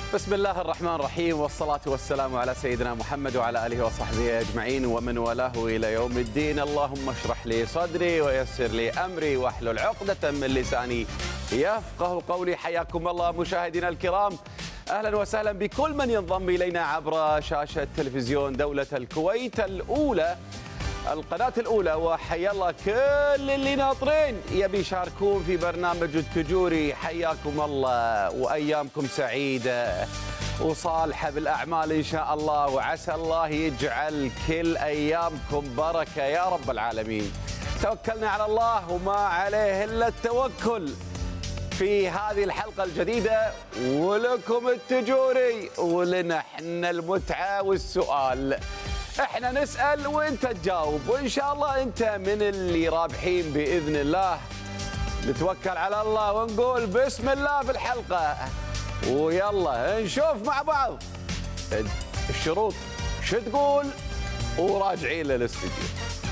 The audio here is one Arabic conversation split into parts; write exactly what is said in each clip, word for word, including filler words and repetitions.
بسم الله الرحمن الرحيم، والصلاة والسلام على سيدنا محمد وعلى آله وصحبه أجمعين ومن والاه إلى يوم الدين. اللهم اشرح لي صدري ويسر لي أمري واحلل عقدة من لساني يفقه قولي. حياكم الله مشاهدينا الكرام، أهلا وسهلا بكل من ينضم إلينا عبر شاشة تلفزيون دولة الكويت الأولى، القناة الأولى، وحيا الله كل اللي ناطرين يبي يشاركون في برنامج التجوري. حياكم الله وأيامكم سعيدة وصالحة بالأعمال إن شاء الله، وعسى الله يجعل كل أيامكم بركة يا رب العالمين. توكلنا على الله وما عليه إلا التوكل في هذه الحلقة الجديدة، ولكم التجوري ولنا احنا المتعة والسؤال. احنا نسأل وانت تجاوب، وان شاء الله انت من اللي رابحين بإذن الله. نتوكل على الله ونقول بسم الله في الحلقة، ويلا نشوف مع بعض الشروط شو تقول وراجعين للاستديو.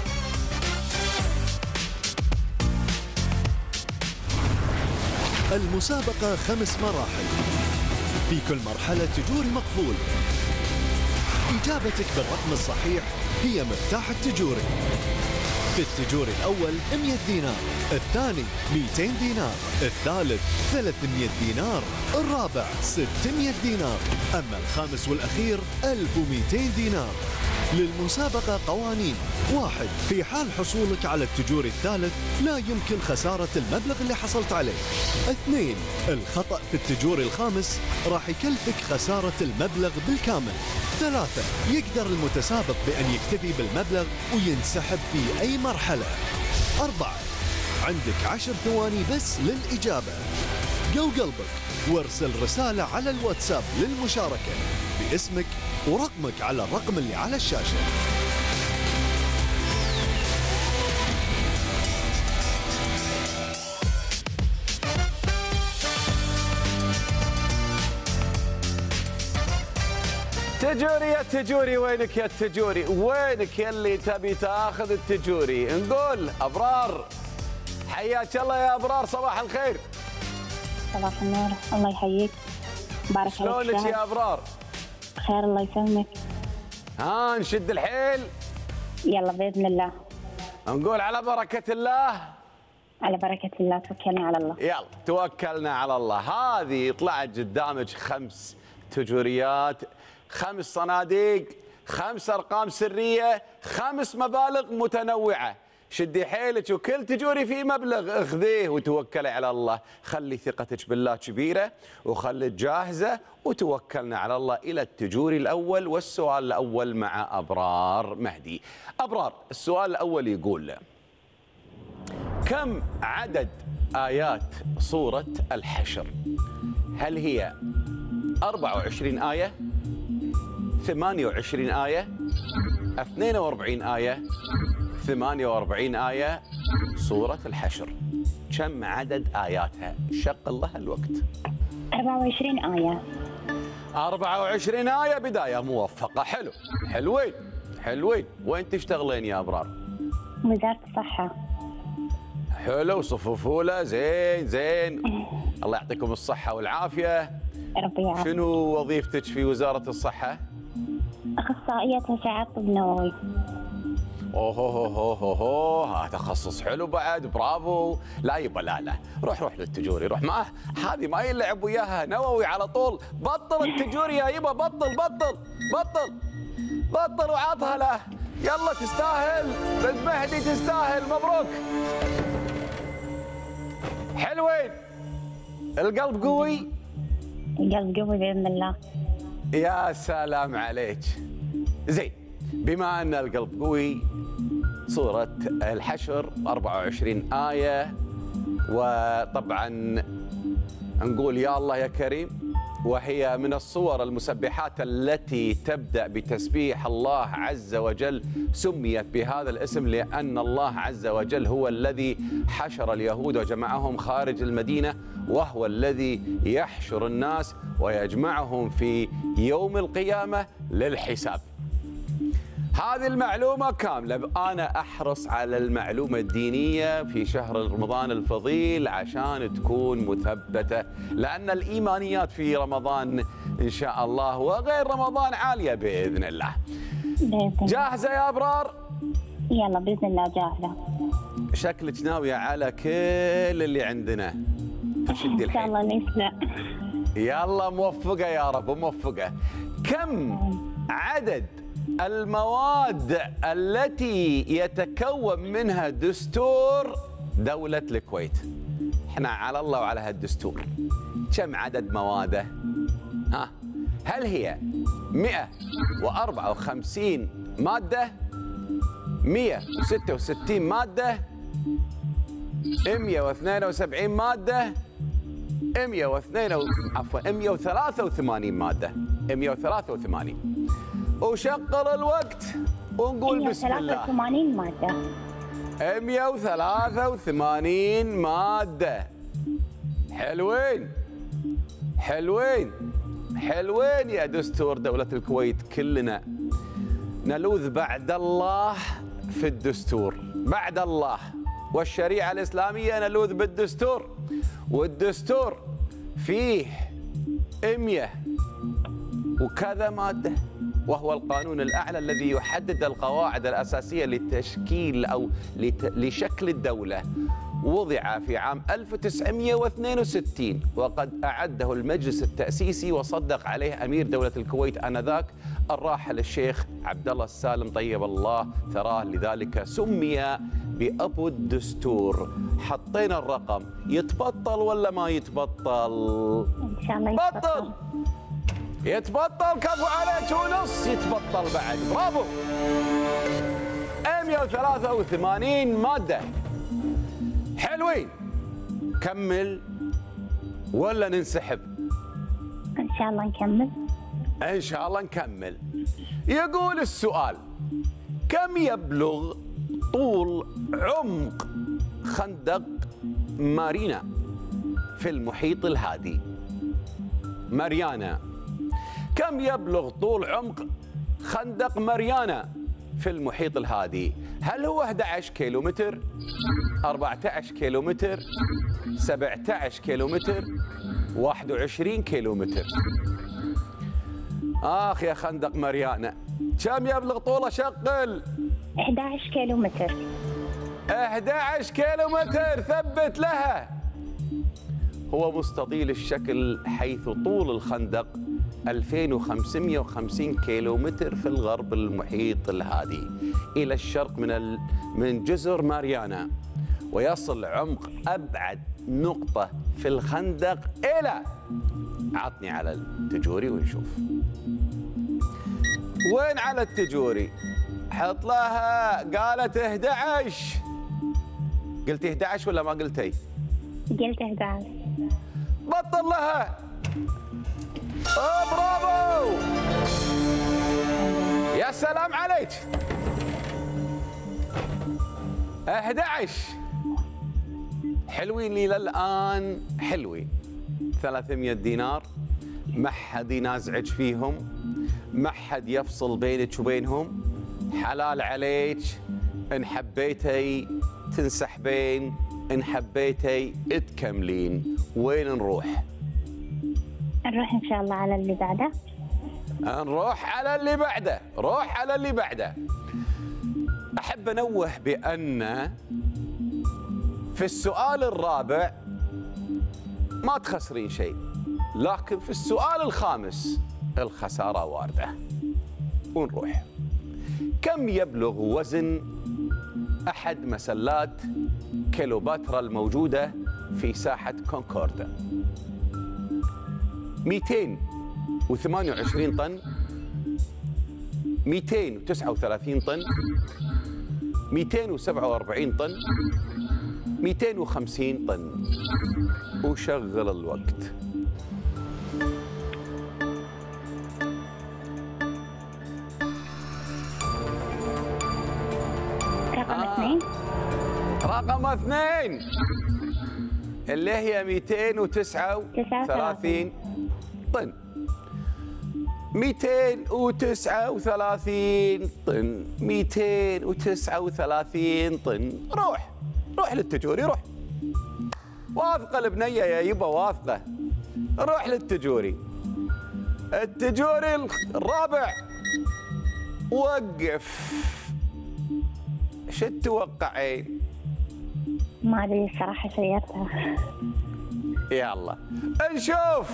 المسابقة خمس مراحل، في كل مرحلة تجوري مقفول. إجابتك بالرقم الصحيح هي مفتاح التجوري. في التجوري الأول مئة دينار، الثاني مئتين دينار، الثالث ثلاثمئة دينار، الرابع ستمئة دينار، أما الخامس والأخير ألف ومئتين دينار. للمسابقة قوانين: واحد، في حال حصولك على التجوري الثالث لا يمكن خسارة المبلغ اللي حصلت عليه. اثنين، الخطأ في التجوري الخامس راح يكلفك خسارة المبلغ بالكامل. ثلاثة، يقدر المتسابق بأن يكتفي بالمبلغ وينسحب في أي مرحلة. أربعة، عندك عشر ثواني بس للإجابة. جو قلبك وارسل رسالة على الواتساب للمشاركة باسمك ورقمك على الرقم اللي على الشاشة. تجوري يا تجوري، وينك يا التجوري؟ وينك يا اللي تبي تاخذ التجوري؟ نقول أبرار، حياك الله يا أبرار، صباح الخير. صباح النور، الله يحييك. بارك الله فيك. شلونك يا أبرار؟ خير الله يسلمك. ها نشد الحيل؟ يلا بإذن الله. نقول على بركة الله. على بركة الله، توكلنا على الله. يلا توكلنا على الله. هذه طلعت قدامك خمس تجوريات، خمس صناديق، خمس أرقام سرية، خمس مبالغ متنوعة. شدي حيلك وكل تجوري في مبلغ اخذيه وتوكلي على الله. خلي ثقتك بالله كبيرة وخليك جاهزة، وتوكلنا على الله إلى التجوري الأول. والسؤال الأول مع أبرار مهدي. أبرار، السؤال الأول يقول: كم عدد آيات سورة الحشر؟ هل هي أربعة وعشرين آية، ثمانية وعشرين آية، اثنين وأربعين آية، ثمانية وأربعين آية؟ سورة الحشر كم عدد آياتها؟ شغل لها الوقت. أربعة وعشرين آية. أربعة وعشرين آية، بداية موفقة. حلو، حلوين حلوين. وين تشتغلين يا أبرار؟ وزارة الصحة. حلو، صفوف أولى، زين زين. الله يعطيكم الصحة والعافية. ربي يعافيك. شنو وظيفتك في وزارة الصحة؟ أخصائية أشعة طب نووي. اوه اوه اوه اوه هذا تخصص حلو بعد، برافو. لا يبا لا لا، روح روح للتجوري، روح معه. هذه ما يلعب وياها، نووي على طول. بطل التجوري يا يبا، بطل بطل بطل بطل وعطها له. يلا تستاهل بنت مهدي، تستاهل. مبروك. حلوين. القلب قوي. القلب قوي بإذن الله. يا سلام عليك. زين، بما أن القلب قوي، سورة الحشر أربعة وعشرين آية، وطبعا نقول يا الله يا كريم، وهي من الصور المسبحات التي تبدأ بتسبيح الله عز وجل. سميت بهذا الاسم لأن الله عز وجل هو الذي حشر اليهود وجمعهم خارج المدينة، وهو الذي يحشر الناس ويجمعهم في يوم القيامة للحساب. هذه المعلومة كاملة. أنا أحرص على المعلومة الدينية في شهر رمضان الفضيل عشان تكون مثبتة، لأن الإيمانيات في رمضان إن شاء الله، وغير رمضان عالية بإذن الله. بإذن الله. جاهزة يا أبرار؟ يلا بإذن الله جاهزة. شكلك ناوية على كل اللي عندنا. فشدي إن شاء الحيل. الله ليش لا. يلا موفقة يا رب موفقة. كم عدد المواد التي يتكون منها دستور دولة الكويت؟ احنا على الله وعلى هالدستور. كم عدد مواده؟ ها؟ هل هي مئة وأربعة وخمسين مادة؟ مئة وستة وستين مادة؟ مئة واثنين وسبعين مادة؟ مئة واثنين و... عفوا مئة وثلاثة وثمانين مادة. مئة وثلاثة وثمانين. وشغل الوقت ونقول بسم الله. مئة وثلاثة وثمانين مادة. مئة وثلاثة وثمانين مادة. حلوين حلوين حلوين يا دستور دولة الكويت. كلنا نلوذ بعد الله في الدستور، بعد الله والشريعة الإسلامية نلوذ بالدستور، والدستور فيه مئة وكذا مادة، وهو القانون الأعلى الذي يحدد القواعد الأساسية لتشكيل أو لشكل الدولة. وضع في عام ألف وتسعمئة واثنين وستين وقد أعده المجلس التأسيسي وصدق عليه أمير دولة الكويت آنذاك الراحل الشيخ عبد الله السالم طيب الله ثراه، لذلك سمي بأبو الدستور. حطينا الرقم، يتبطل ولا ما يتبطل؟ إن شاء الله يتبطل. بطل يتبطل. كفو عليك ونص يتبطل بعد. برافو. مئة وثلاثة وثمانين مادة. حلوين. كمل ولا ننسحب؟ إن شاء الله نكمل. إن شاء الله نكمل. يقول السؤال: كم يبلغ طول عمق خندق مارينا في المحيط الهادي؟ ماريانا. كم يبلغ طول عمق خندق ماريانا في المحيط الهادي؟ هل هو أحد عشر كيلومتر؟ أربعة عشر كيلومتر؟ سبعة عشر كيلومتر؟ واحد وعشرين كيلومتر؟ آخ يا خندق ماريانا، كم يبلغ طوله؟ شغل. أحد عشر كيلومتر. أحد عشر كيلومتر. ثبت لها. هو مستطيل الشكل حيث طول الخندق ألفين وخمسمئة وخمسين كيلومتر في الغرب المحيط الهادي إلى الشرق من ال... من جزر ماريانا، ويصل عمق أبعد نقطة في الخندق إلى، عطني على التجوري ونشوف وين على التجوري. حط لها. قالت أحد عشر. قلتي أحد عشر ولا ما قلتي؟ قلت أحد عشر. بطل لها. أوه برافو. يا سلام عليك. أحد عشر. حلوين لي للآن، حلوين. ثلاثمئة دينار، ما حد ينازعج فيهم، ما حد يفصل بينك وبينهم، حلال عليك. إن حبيتي تنسحبين، إن حبيتي تكملين. وين نروح؟ نروح إن شاء الله على اللي بعده. نروح على اللي بعده. روح على اللي بعده. أحب أنوه بأن في السؤال الرابع ما تخسرين شيء، لكن في السؤال الخامس الخسارة واردة. ونروح. كم يبلغ وزن أحد مسلات كيلوباترا الموجودة في ساحة كونكوردا؟ مئتين وثمانية وعشرين طن، مئتين وتسعة وثلاثين طن، مئتين وسبعة وأربعين طن، مئتين وخمسين طن. وشغل الوقت. رقم آه. اثنين. رقم اثنين اللي هي مئتين وتسعة وثلاثين طن. مئتين وتسعة وثلاثين طن. مئتين وتسعة وثلاثين طن. روح روح للتجوري. روح. واثقة البنية يا يبا، واثقة. روح للتجوري. التجوري الرابع وقف. شو تتوقعين؟ ما ادري الصراحه سيارتها. يلا نشوف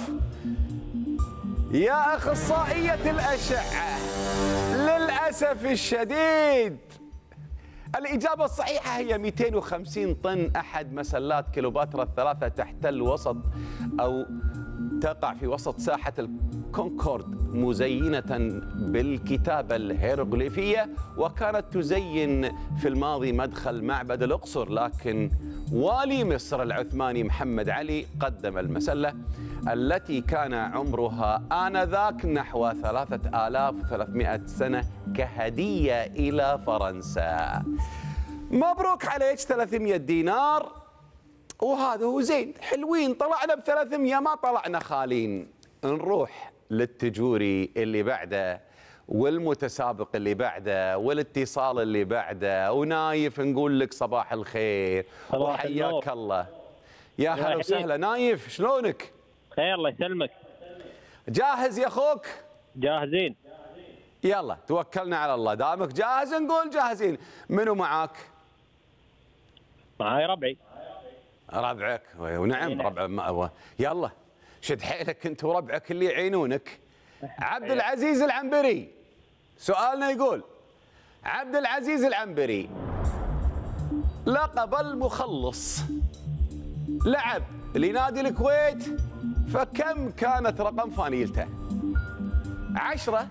يا اخصائيه الاشعه. للاسف الشديد الإجابة الصحيحة هي مئتين وخمسين طن. أحد مسلات كليوباترا الثلاثة تحتل وسط أو تقع في وسط ساحة الكونكورد مزينة بالكتابة الهيروغليفية، وكانت تزين في الماضي مدخل معبد الأقصر، لكن والي مصر العثماني محمد علي قدم المسلة التي كان عمرها آنذاك نحو ثلاثة آلاف وثلاثمئة سنة كهدية إلى فرنسا. مبروك عليك ثلاثمئة دينار، وهذا هو زين. حلوين، طلعنا بثلاثمئة ما طلعنا خالين. نروح للتجوري اللي بعده والمتسابق اللي بعده والاتصال اللي بعده. ونايف نقول لك صباح الخير وحياك الله. يا هلا وسهلا نايف، شلونك؟ خير الله يسلمك. جاهز يا اخوك؟ جاهزين. يلا توكلنا على الله، دامك جاهز نقول جاهزين. منو معاك؟ معاي ربعي. ربعك ونعم ربع. يلا شد حيلك انت وربعك اللي يعينونك. عبد العزيز العنبري سؤالنا يقول: عبد العزيز العنبري لقب المخلص، لعب لنادي الكويت، فكم كانت رقم فانيلته؟ عشرة،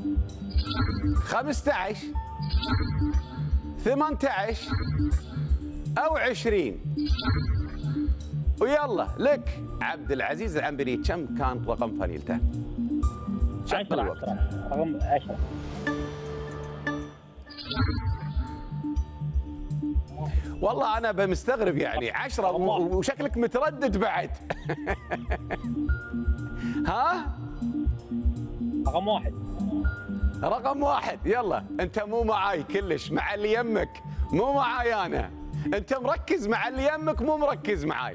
خمسة عشر، ثمانية عشر أو عشرين؟ ويلا لك عبد العزيز العنبري، كم كان رقم فانيلته؟ عشرة. رقم عشرة. والله أنا بمستغرب يعني عشرة وشكلك متردد بعد. ها؟ رقم واحد. رقم واحد. يلا أنت مو معاي كلش، مع اللي يمك، مو معاي أنا. أنت مركز مع اللي يمك، مو مركز معاي.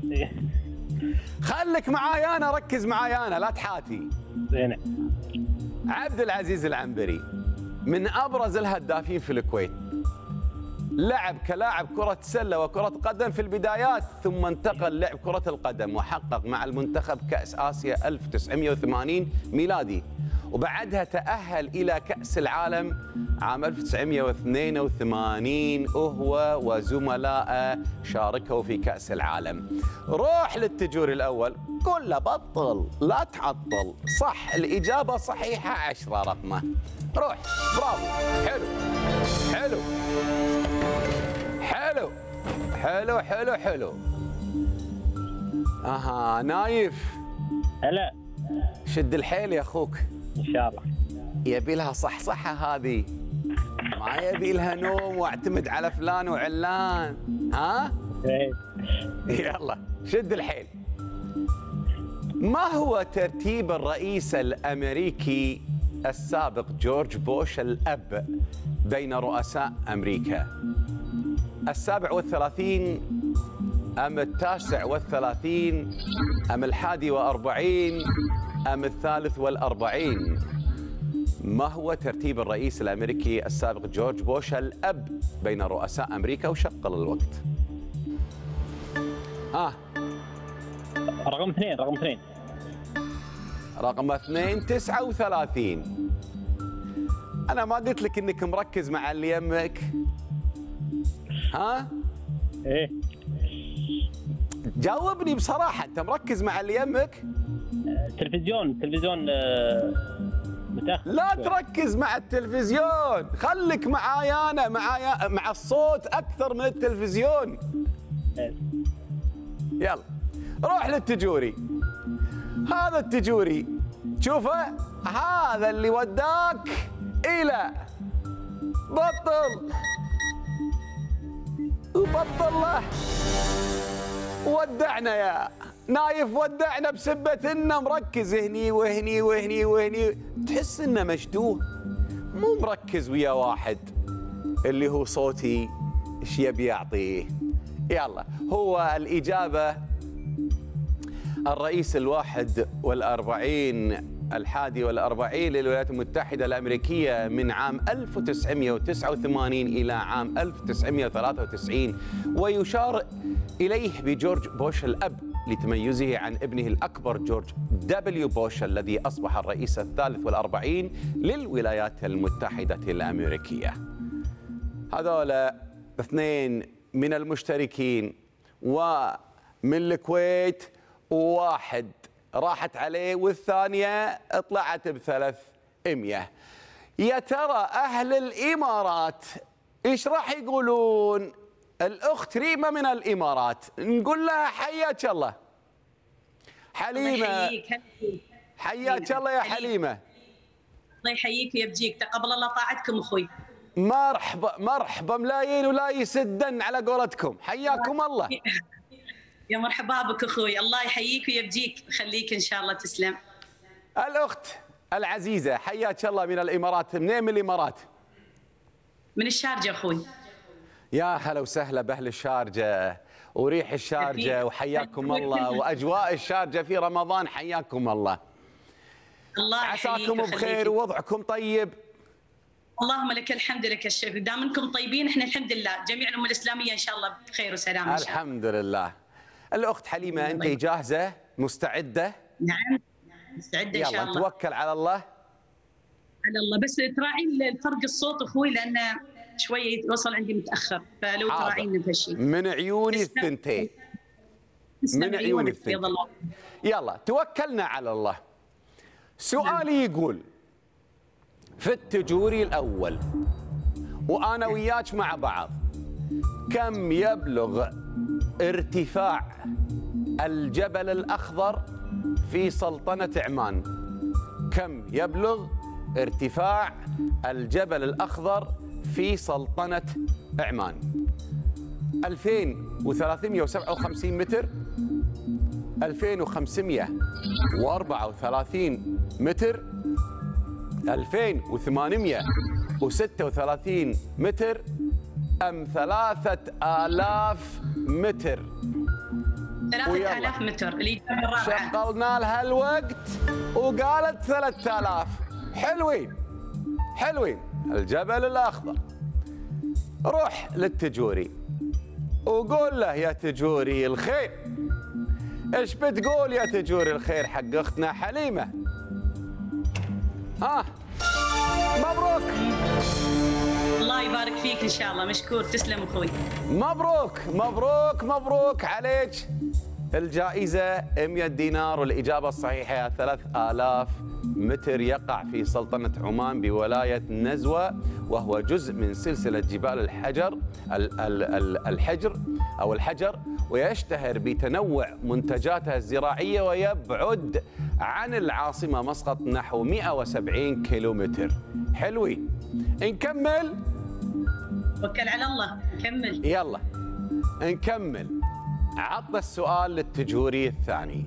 خليك معاي أنا، ركز معاي أنا، لا تحاتي. زين. عبد العزيز العنبري من أبرز الهدافين في الكويت. لعب كلاعب كرة سلة وكرة قدم في البدايات، ثم انتقل لعب كرة القدم وحقق مع المنتخب كأس آسيا ألف وتسعمئة وثمانين ميلادي، وبعدها تأهل إلى كأس العالم عام ألف وتسعمئة واثنين وثمانين وهو وزملائه شاركوا في كأس العالم. روح للتجوري الأول، قول له بطل لا تعطل. صح، الإجابة صحيحة، عشرة رقمه. روح، برافو، حلو حلو حلو حلو حلو حلو. اها نايف، هلا. شد الحيل يا اخوك ان شاء الله. يبي لها صحصحه هذه، ما يبي لها نوم واعتمد على فلان وعلان. ها؟ يلا شد الحيل. ما هو ترتيب الرئيس الامريكي السابق جورج بوش الأب بين رؤساء أمريكا؟ السابع والثلاثين أم التاسع والثلاثين أم الحادي وأربعين أم الثالث والأربعين؟ ما هو ترتيب الرئيس الأمريكي السابق جورج بوش الأب بين رؤساء أمريكا؟ وشغل الوقت. آه رقم اثنين. رقم اثنين. رقم اثنين تسعة وثلاثين. أنا ما قلت لك إنك مركز مع اللي يمك؟ ها؟ إيه. جاوبني بصراحة، أنت مركز مع اللي يمك؟ تلفزيون تلفزيون متأخر. لا تركز مع التلفزيون، خليك معاي أنا، معايا مع الصوت أكثر من التلفزيون. إيه. يلا روح للتجوري. هذا التجوري شوفه، هذا اللي وداك إلى بطل وبطل له. ودعنا يا نايف، ودعنا بسبة إنه مركز هني وهني وهني وهني، تحس إنه مشدوه، مو مركز ويا واحد اللي هو صوتي إيش يبي يعطيه. يلا هو الإجابة الرئيس الواحد والأربعين الحادي والأربعين للولايات المتحدة الأمريكية من عام ألف وتسعمئة وتسعة وثمانين إلى عام ألف وتسعمئة وثلاثة وتسعين، ويشار إليه بجورج بوش الأب لتميزه عن ابنه الأكبر جورج دبليو بوش الذي أصبح الرئيس الثالث والأربعين للولايات المتحدة الأمريكية. هذول اثنين من المشتركين ومن الكويت، وواحد راحت عليه والثانية طلعت بثلاثمئة. يا ترى أهل الإمارات إيش راح يقولون؟ الأخت ريما من الإمارات نقول لها حياك الله. حليمة حياك الله يا حليمة. الله يحييك ويبجيك، تقبل الله طاعتكم أخوي. مرحبا مرحبا ملايين ولا يسدن على قولتكم، حياكم الله. يا مرحبا بك أخوي، الله يحييك ويبجيك، خليك إن شاء الله، تسلم. الأخت العزيزة حياك الله من الإمارات، منين من الإمارات؟ من الشارجة أخوي. يا هلا وسهلا بأهل الشارجة وريح الشارجة، وحياكم الله، وأجواء الشارجة في رمضان، حياكم الله. الله عساكم بخير ووضعكم طيب. اللهم لك الحمد لك الشكر، دام انكم طيبين احنا الحمد لله، جميع الأمة الإسلامية إن شاء الله بخير وسلام إن شاء الله. الحمد لله. الأخت حليمة أنت جاهزة مستعدة؟ نعم مستعدة إن شاء الله. يلا توكل على الله. على الله، بس تراعين الفرق الصوت أخوي لأنه شوية وصل عندي متأخر، فلو تراعينا بهالشيء. من عيوني الثنتين. من عيوني الثنتين. يلا توكلنا على الله. سؤالي يقول في التجوري الأول وأنا وياك مع بعض، كم يبلغ ارتفاع الجبل الأخضر في سلطنة عمان؟ كم يبلغ ارتفاع الجبل الأخضر في سلطنة عمان؟ ألفين وثلاثمئة وسبعة وخمسين متر، ألفين وخمسمئة وأربعة وثلاثين متر، ألفين وثمانمئة وستة وثلاثين متر، أم ثلاثة آلاف متر؟ ثلاثة آلاف متر. الإجابة الرابعة. شغلنا لها الوقت وقالت ثلاثة آلاف. حلوين حلوين. الجبل الأخضر. روح للتجوري وقول له يا تجوري الخير. ايش بتقول يا تجوري الخير حق اختنا حليمة؟ ها مبروك. الله يبارك فيك ان شاء الله، مشكور، تسلم اخوي. مبروك مبروك مبروك عليك. الجائزة مئة دينار، والإجابة الصحيحة ثلاثة آلاف متر، يقع في سلطنة عمان بولاية نزوة، وهو جزء من سلسلة جبال الحجر الحجر أو الحجر، ويشتهر بتنوع منتجاتها الزراعية، ويبعد عن العاصمة مسقط نحو مئة وسبعين كيلومتر. حلوين. نكمل؟ توكل على الله، كمل. يلا نكمل. عطنا السؤال للتجوري الثاني.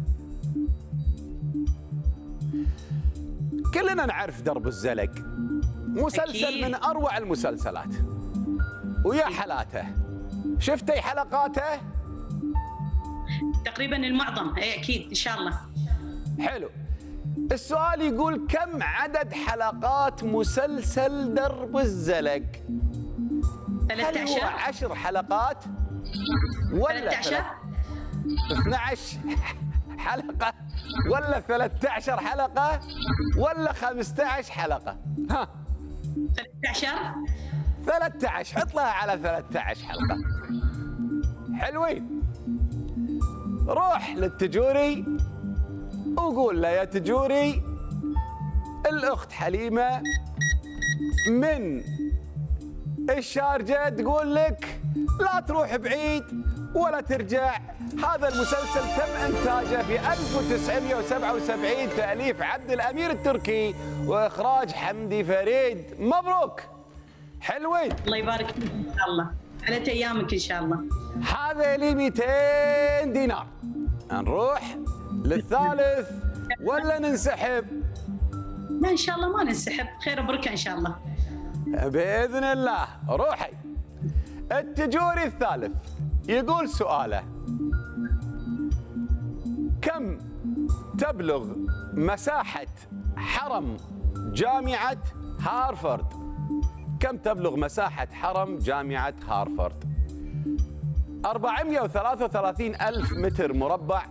كلنا نعرف درب الزلق، مسلسل أكيد. من أروع المسلسلات، ويا حلاته. شفتي حلقاته؟ تقريبا المعظم، اي اكيد ان شاء الله. حلو. السؤال يقول كم عدد حلقات مسلسل درب الزلق؟ ثلاثة عشر. هل هو عشر حلقات ولا ثلاثة عشر؟ اثني عشر حلقة ولا ثلاثة عشر حلقة ولا خمسة عشر حلقة؟ ها؟ ثلاثة عشر؟ ثلاثة عشر. حط لها على ثلاثة عشر حلقة. حلوين. روح للتجوري وقول له يا تجوري الأخت حليمة من الشارجة تقول لك لا تروح بعيد ولا ترجع. هذا المسلسل تم إنتاجه في ألف وتسعمئة وسبعة وسبعين، تأليف عبد الأمير التركي وإخراج حمدي فريد. مبروك. حلوين. الله يبارك فيك إن شاء الله، على أيامك إن شاء الله. هذا لي مئتين دينار. نروح للثالث ولا ننسحب؟ لا إن شاء الله ما ننسحب، خير وبركة إن شاء الله. بإذن الله. روحي. التجوري الثالث يقول سؤاله كم تبلغ مساحة حرم جامعة هارفارد؟ كم تبلغ مساحة حرم جامعة هارفارد؟ أربعمئة وثلاثة وثلاثين ألف متر مربع،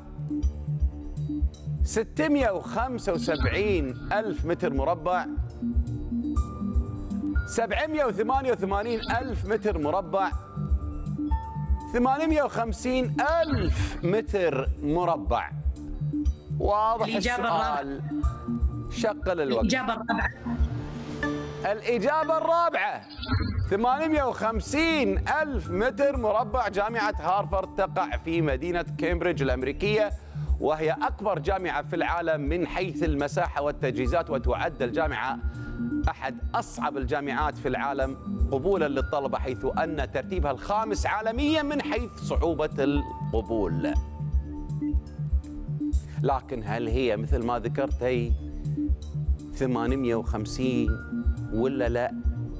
ستمئة وخمسة وسبعين ألف متر مربع، سبعمئة وثمانية وثمانين ألف متر مربع، ثمانمئة وخمسين ألف متر مربع. واضح السؤال، شغل الوقت. الإجابة الرابعة. الإجابة الرابعة ثمانمئة وخمسين ألف متر مربع. جامعة هارفارد تقع في مدينة كامبريدج الأمريكية، وهي أكبر جامعة في العالم من حيث المساحة والتجهيزات، وتعد الجامعة أحد أصعب الجامعات في العالم قبولاً للطلبة، حيث أن ترتيبها الخامس عالمياً من حيث صعوبة القبول. لكن هل هي مثل ما ذكرت هي ثمانمئة وخمسين ولا لا؟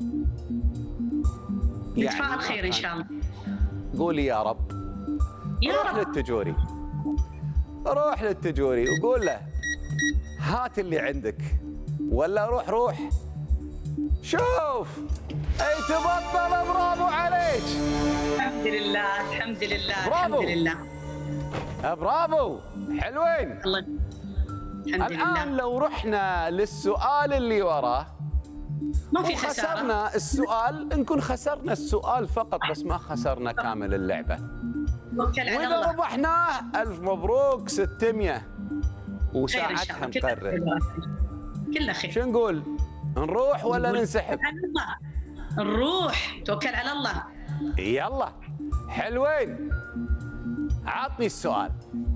نتفائل خير إن شاء الله. قولي يا رب. يا روح رب. للتجوري، روح للتجوري وقول له هات اللي عندك، ولا روح روح شوف اي تبطل. برافو عليك. الحمد لله الحمد لله برافو. الحمد لله. برافو، حلوين. الله الحمد الآن لله. لو رحنا للسؤال اللي وراه، ما في خسارة. خسرنا السؤال، نكون خسرنا السؤال فقط بس ما خسرنا كامل اللعبة. توكل على وإذا الله. ربحناه ألف مبروك، ستمئة خير إن وساعتها شاء الله. كله نقرر. خير. كله خير. شو نقول؟ نروح ولا نقول ننسحب؟ على الله. نروح، توكل على الله. يلا حلوين. عطني السؤال.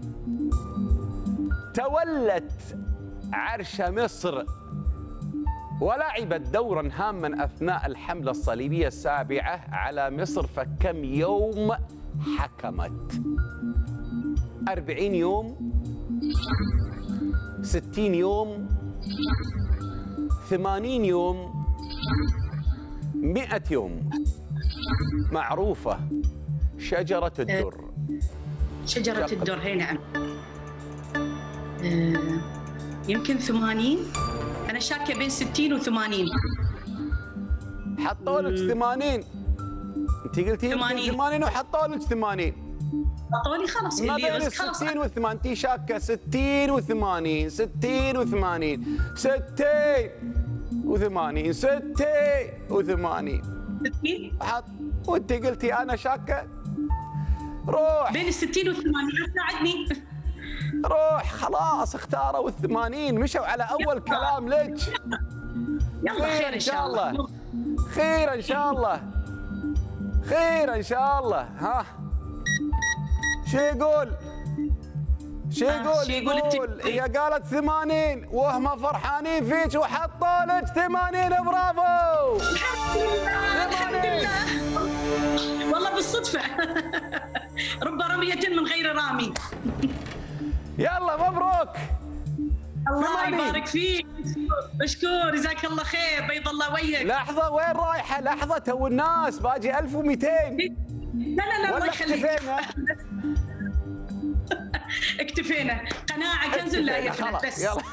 تولت عرش مصر ولعبت دورا هاما أثناء الحملة الصليبية السابعة على مصر، فكم يوم حكمت؟ أربعين يوم، ستين يوم، ثمانين يوم، مئة يوم. معروفة شجرة الدر. شجرة الدر، هي نعم. آه، يمكن ثمانين. أنا شاكة بين ستين وثمانين. حطوا لك ثمانين. انت قلتي ثمانين. ثمانين وحطوا لك ثمانين. أعطوني خلاص ما اللي بين يرزق خلاص. ستين وثمانين. انت شاكه ستين وثمانين، ستين وثمانين، ستين وثمانين، ستين وثمانين. ستين. حط وانت قلتي انا شاكه. روح بين الستين والثمانين. ساعدني. روح خلاص اختاروا الثمانين، مشوا على اول كلام لك. يلا خير إن شاء الله. خير ان شاء الله، خير ان شاء الله. ها شو يقول؟ شو يقول؟ شو يقول يقول التكتيك؟ هي قالت ثمانين وهم فرحانين فيك وحطوا لك ثمانين. برافو. الحمد لله الحمد لله. والله بالصدفة. رب رمية من غير رامي. يلا مبروك. الله ثمانين. يبارك فيك. مشكور، جزاك الله خير، بيض الله وجهك. لحظة، وين رايحة؟ لحظة، تو الناس باجي ألف ومئتين. لا لا لا الله ولا يخليك. اكتفينا؟ اكتفينا. قناعة كنز لا يفنى خلاص بس. يلا.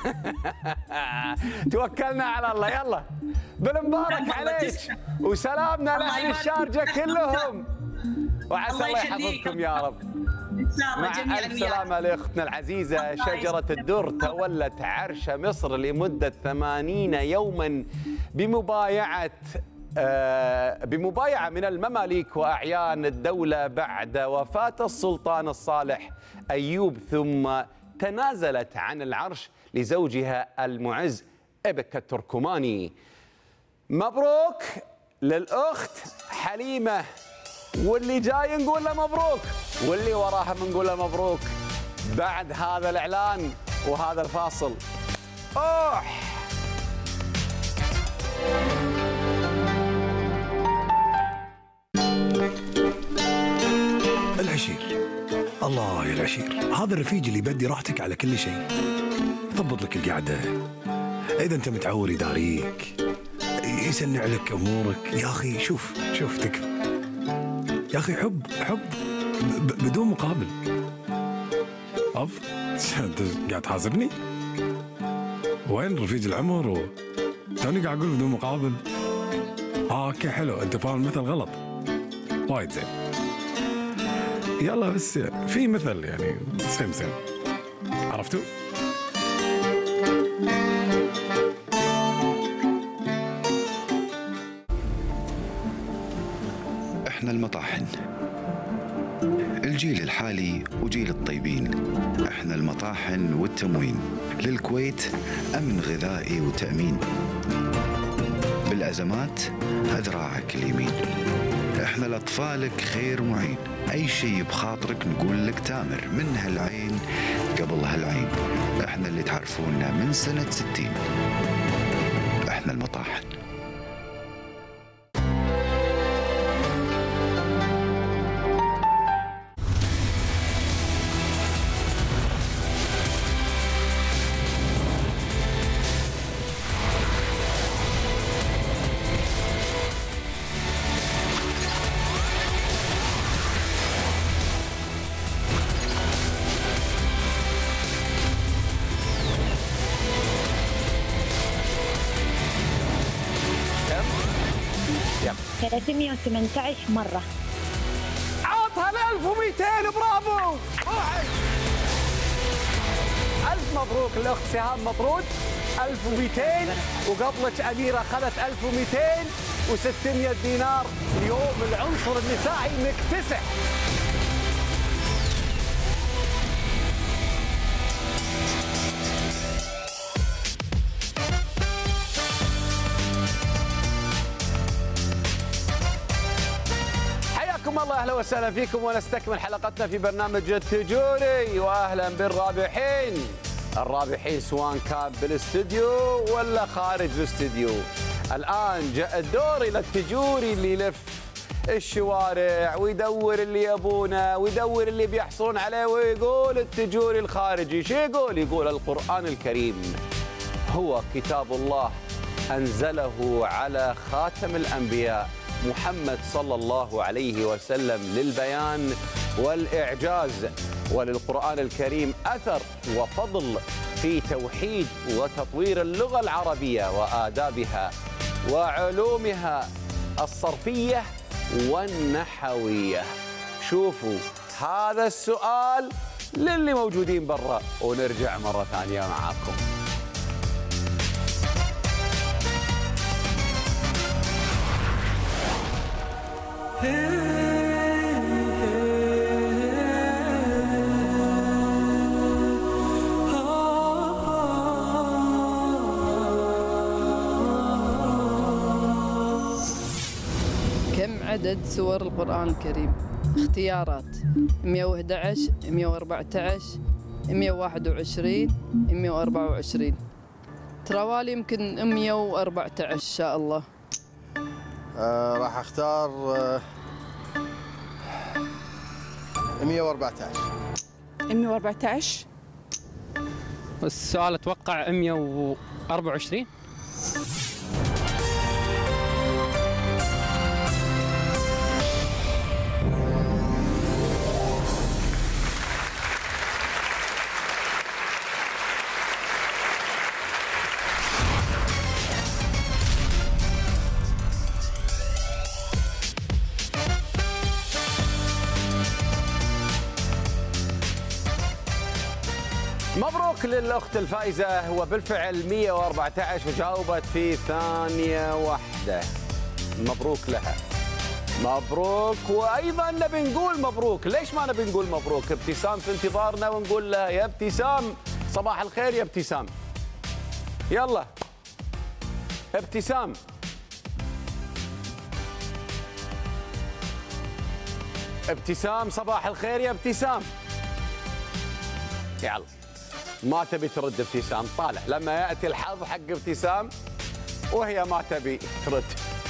توكلنا على الله. يلا بالمبارك الله عليك، تسلم. وسلامنا الله لأهل يبارك الشارجة فيك. كلهم، وعسى الله الله يخليك. يحفظكم يا رب. إن شاء الله مع جميعا ألف وياك. سلامة لأختنا العزيزة. الله شجرة يسلمك. الدر تولت عرش مصر لمدة ثمانين يوما بمبايعة آه، بمبايعة من المماليك وأعيان الدولة بعد وفاة السلطان الصالح أيوب، ثم تنازلت عن العرش لزوجها المعز إبك التركماني. مبروك للأخت حليمة، واللي جاي نقول له مبروك، واللي وراها بنقول له مبروك بعد هذا الإعلان وهذا الفاصل. أوح العشير. الله يا العشير، هذا الرفيج اللي يبدي راحتك على كل شيء، يضبط لك القعدة، إذا أنت متعور يداريك، يسنع لك أمورك. يا أخي شوف شوف تكفى يا أخي، حب حب ب- بدون مقابل. أف أنت قاعد تحاسبني؟ وين رفيق العمر و... توني قاعد اقول بدون مقابل. اه اوكي حلو، انت فاهم المثل غلط. وايد زين. يلا بس في مثل يعني سم سم، عرفتوا؟ احنا المطاحن، الجيل الحالي وجيل الطيبين. احنا المطاحن والتموين للكويت، امن غذائي وتامين. بالازمات اذراعك اليمين. احنا لاطفالك خير معين. اي شيء بخاطرك نقول لك تامر، من هالعين قبل هالعين. احنا اللي تعرفونا من سنه ستين. احنا المطاحن. ثلاثمئة وثمانية عشر مرة. عطها ال ألف ومئتين. برافو. ألف مبروك الأخت سهام مطرود. ألف ومئتين وقبلك أميرة أخذت ألف ومئتين وستمئة دينار. اليوم العنصر النسائي مكتسح. الله اهلا وسهلا فيكم ونستكمل حلقتنا في برنامج التجوري، واهلا بالرابحين. الرابحين سواء كان بالاستديو ولا خارج الاستديو. الان جاء الدور الى التجوري اللي يلف الشوارع ويدور اللي يبونه ويدور اللي بيحصلون عليه ويقول التجوري الخارجي. شو يقول؟ يقول القرآن الكريم هو كتاب الله أنزله على خاتم الأنبياء محمد صلى الله عليه وسلم للبيان والإعجاز، وللقرآن الكريم أثر وفضل في توحيد وتطوير اللغة العربية وآدابها وعلومها الصرفية والنحوية. شوفوا هذا السؤال للي موجودين برا ونرجع مرة ثانية معاكم. كم عدد سور القرآن الكريم؟ اختيارات: مئة وأحد عشر، مئة وأربعة عشر، مئة وواحد وعشرين، مئة وأربعة وعشرين. تروالي يمكن مئة وأربعة عشر إن شاء الله. آه راح اختار آه مئة وأربعة عشر. مئة وأربعة عشر. السؤال اتوقع مئة وأربعة وعشرين. مبروك للأخت الفائزة، هو بالفعل مئة وأربعة عشر وجاوبت في ثانية واحدة. مبروك لها. مبروك. وأيضا نبي نقول مبروك، ليش ما نبي نقول مبروك؟ ابتسام في انتظارنا ونقول لها يا ابتسام صباح الخير يا ابتسام. يلا ابتسام. ابتسام صباح الخير يا ابتسام. يلا ما تبي ترد ابتسام، طالع لما يأتي الحظ حق ابتسام وهي ما تبي ترد.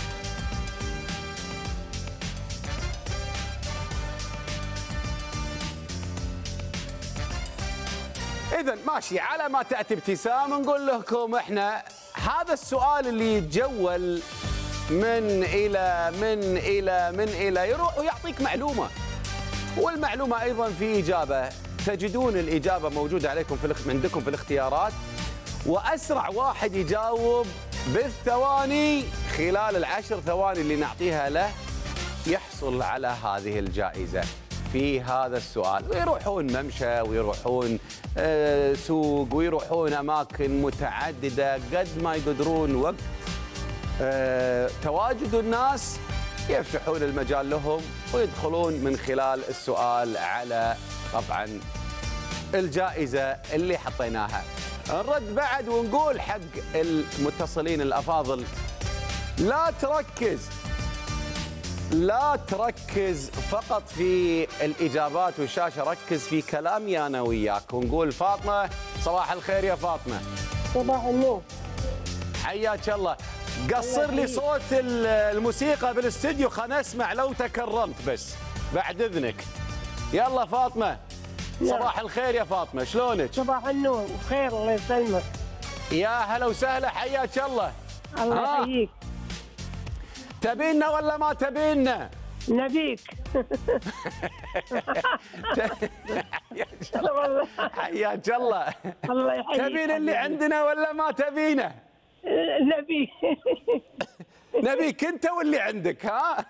إذن ماشي، على ما تأتي ابتسام نقول لكم احنا هذا السؤال اللي يتجول من إلى من إلى من إلى يروح ويعطيك معلومة، والمعلومة أيضا في إجابة. تجدون الإجابة موجودة عليكم في عندكم في الاختيارات، وأسرع واحد يجاوب بالثواني خلال العشر ثواني اللي نعطيها له يحصل على هذه الجائزة في هذا السؤال. ويروحون ممشى ويروحون آه سوق ويروحون أماكن متعددة قد ما يقدرون وقت آه تواجد الناس يفتحون المجال لهم ويدخلون من خلال السؤال على طبعا الجائزة اللي حطيناها. نرد بعد ونقول حق المتصلين الأفاضل لا تركز لا تركز فقط في الإجابات والشاشة، ركز في كلامي أنا وياك. ونقول فاطمة صباح الخير يا فاطمة. صباح النور. حياك الله. قصر لي صوت الموسيقى بالاستديو خلنا نسمع لو تكرمت بس بعد إذنك. يلا فاطمة. صباح الخير يا فاطمة، شلونك؟ صباح النور بخير الله يسلمك. يا هلا وسهلا حياك الله. الله يحييك. تبينا ولا ما تبينا؟ نبيك. حياك الله. الله يحييك. تبين اللي عندنا ولا ما تبينا؟ نبيك. نبيك انت واللي عندك ها؟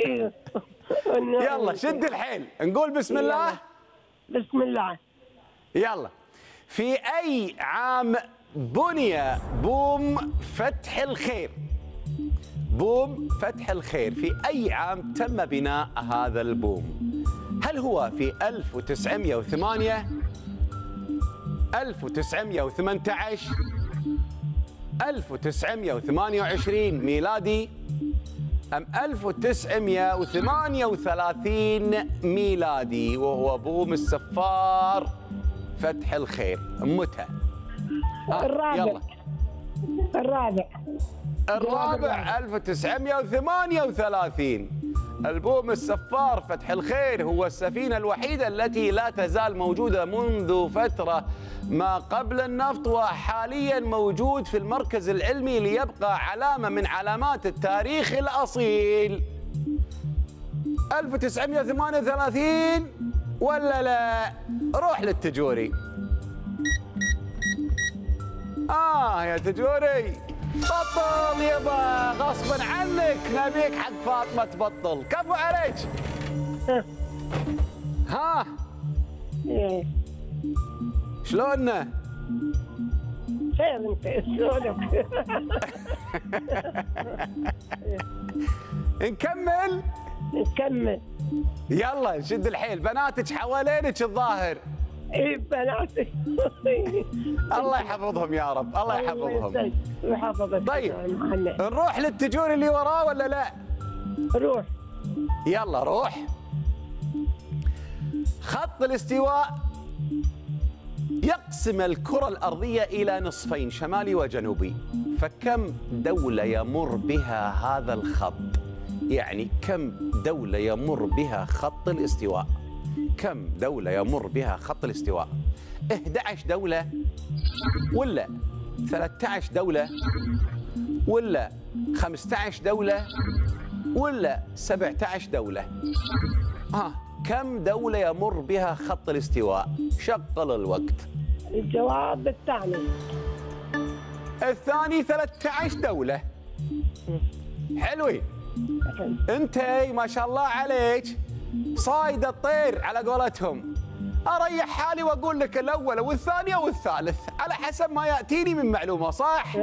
يلا شد الحيل، نقول بسم الله. بسم الله. يلا. في أي عام بني بوم فتح الخير؟ بوم فتح الخير في أي عام تم بناء هذا البوم؟ هل هو في ألف وتسعمئة وثمانية، ألف وتسعمئة وثمانية عشر، ألف وتسعمئة وثمانية وعشرين ميلادي، أم ألف وتسعمئة وثمانية وثلاثين ميلادي؟ وهو بوم السفار فتح الخير متى؟ الرابع. يلا. الرابع. الرابع ألف وتسعمئة وثمانية وثلاثين. البوم السفار فتح الخير هو السفينة الوحيدة التي لا تزال موجودة منذ فترة ما قبل النفط، وحاليا موجود في المركز العلمي ليبقى علامة من علامات التاريخ الأصيل. ألف وتسعمئة وثمانية وثلاثين ولا لا؟ روح للتجوري. آه يا تجوري بطل يبا غصبا عنك، نبيك حق فاطمة تبطل. كفو عليك. ها شلوننا؟ خير انت شلونك؟ نكمل؟ نكمل. يلا شد الحيل، بناتك حوالينك الظاهر. ايه بناتك. الله يحفظهم يا رب، الله يحفظهم. يحفظك. طيب نروح للتجور اللي وراه ولا لا؟ روح. يلا روح. خط الاستواء يقسم الكرة الأرضية إلى نصفين شمالي وجنوبي، فكم دولة يمر بها هذا الخط؟ يعني كم دولة يمر بها خط الاستواء؟ كم دولة يمر بها خط الاستواء؟ إحدى عشر دولة ولا ثلاثة عشر دولة ولا خمسة عشر دولة ولا سبعة عشر دولة؟ ها كم دولة يمر بها خط الاستواء؟ شغل الوقت. الجواب الثاني. الثاني ثلاثة عشر دولة. حلوين. انت ما شاء الله عليك صايد الطير على قولتهم. اريح حالي واقول لك الاول والثاني والثالث على حسب ما ياتيني من معلومه، صح؟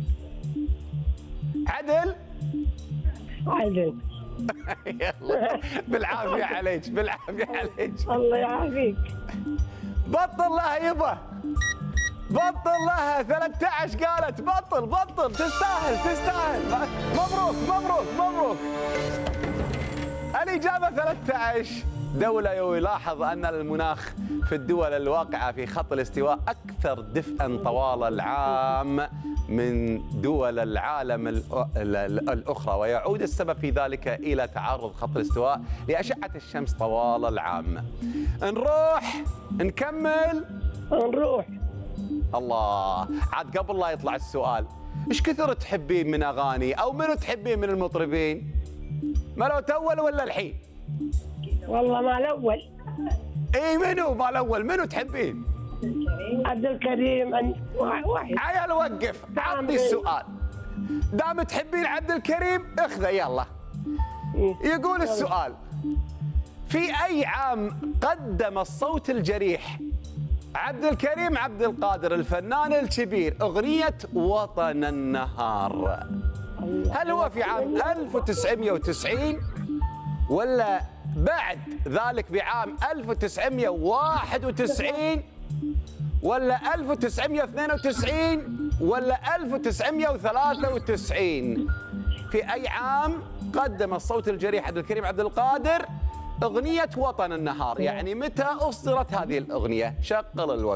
عدل؟ عدل. يلا بالعافيه عليك، بالعافيه عليك. الله يعافيك. بطل لها يبا، بطل لها. ثلاثة عشر قالت بطل بطل، تستاهل تستاهل. مبروك مبروك مبروك. الإجابة ثلاثة عشر دولة. ويلاحظ أن المناخ في الدول الواقعة في خط الاستواء أكثر دفئاً طوال العام من دول العالم الأخرى، ويعود السبب في ذلك إلى تعرض خط الاستواء لأشعة الشمس طوال العام. نروح نكمل؟ نروح. الله، عاد قبل لا يطلع السؤال، إيش كثر تحبين من أغاني أو منو تحبين من المطربين؟ مالوت أول ولا الحين؟ والله ما الأول. اي منو ما الاول؟ منو تحبين؟ عبد الكريم أن- واحد. عيال وقف، عطني السؤال. دام تحبين عبد الكريم اخذه يلا. يقول السؤال: في أي عام قدم الصوت الجريح عبد الكريم عبد القادر الفنان الكبير أغنية وطن النهار؟ هل هو في عام ألف وتسعمئة وتسعين ولا بعد ذلك بعام ألف وتسعمئة وواحد وتسعين ولا ألف وتسعمئة واثنين وتسعين ولا ألف وتسعمئة وثلاثة وتسعين؟ في أي عام قدم الصوت الجريح عبد الكريم عبد القادر أغنية وطن النهار؟ يعني متى أصدرت هذه الأغنية؟ شغل الوقت.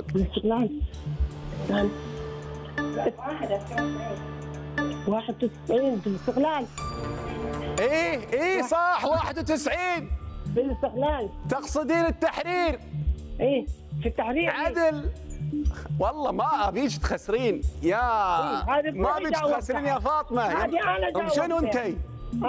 واحد وتسعين بالاستقلال. إيه إيه صح، واحد وتسعين بالاستقلال. تقصدين التحرير؟ إيه في التحرير. عدل. والله ما ابيك تخسرين يا إيه؟ ما ابيك تخسرين يا فاطمه. ام شنو انتي؟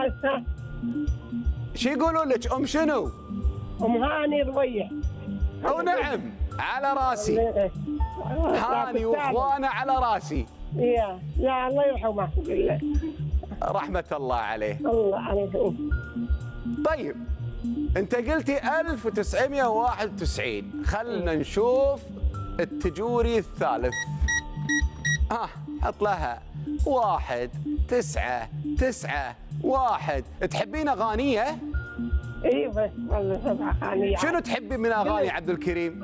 شو يقولوا لك ام شنو؟ ام هاني رويه. او نعم على راسي. هاني واخوانه على راسي. يا يا الله يرحمه. رحمه الله عليه. الله عليه. طيب انت قلتي ألف وتسعمئة وواحد وتسعين، خلنا نشوف التجوري الثالث. ها حط لها واحد تسعة تسعة واحد. تحبين أغانيه؟ اي بس والله سبع أغاني. شنو تحبي من أغاني عبد الكريم؟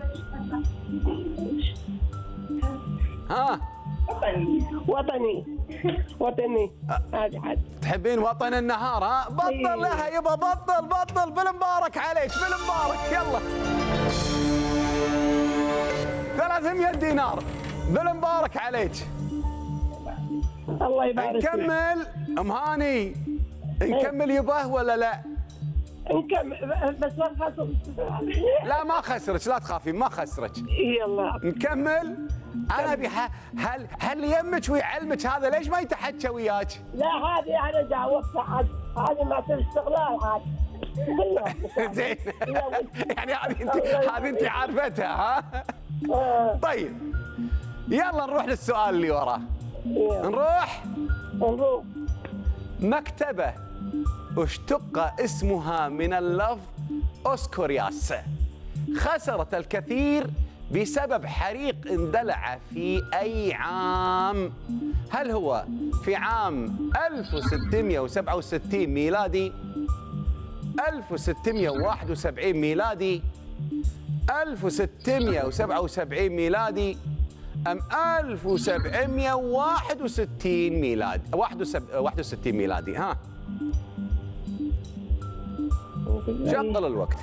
ها؟ وطني وطني هذا حد. تحبين وطن النهار؟ ها؟ بطل لها يبا، بطل بطل بالمبارك عليك، بالمبارك يلا. ثلاثمئة دينار بالمبارك عليك. الله يبارك. نكمل ام هاني؟ نكمل يبه ولا لا؟ نكمل بس ما خسر. لا ما خسرك، لا تخافين ما خسرك. يلا نكمل. انا ابي هل هل يمك ويعلمك هذا ليش ما يتحكى وياك؟ لا هذه انا جاوبتها عاد، هذه ما استغلال عاد. زين يعني هذه انت هذه انت عارفتها ها؟ طيب يلا نروح للسؤال اللي وراه. نروح نروح مكتبة اشتق اسمها من اللفظ أوسكورياس، خسرت الكثير بسبب حريق اندلع في أي عام؟ هل هو في عام ألف وستمئة وسبعة وستين ميلادي، ألف وستمئة وواحد وسبعين ميلادي، ألف وستمئة وسبعة وسبعين ميلادي، أم ألف وسبعمئة وواحد وستين ميلادي؟ واحد وستين ميلادي. ها شغل الوقت.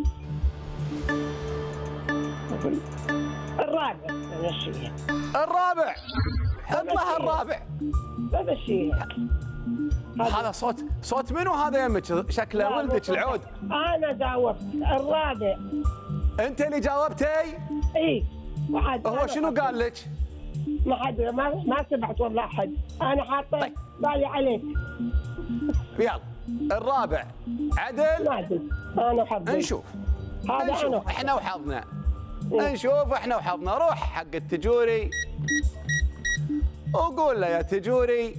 الرابع بمشيها. الرابع حط لها الرابع. بمشيها. هذا صوت صوت منو هذا يمك؟ شكله ولدك العود. انا جاوبت الرابع. انت اللي جاوبتي؟ اي. واحد هو شنو قال لك؟ ما حد ما ما سمعت والله احد، انا حاطه بالي عليك. يلا الرابع عدل. عدل انا وحظي. نشوف هذا نشوف انا احنا وحظنا. نشوف احنا وحظنا. روح حق التجوري وقول له يا تجوري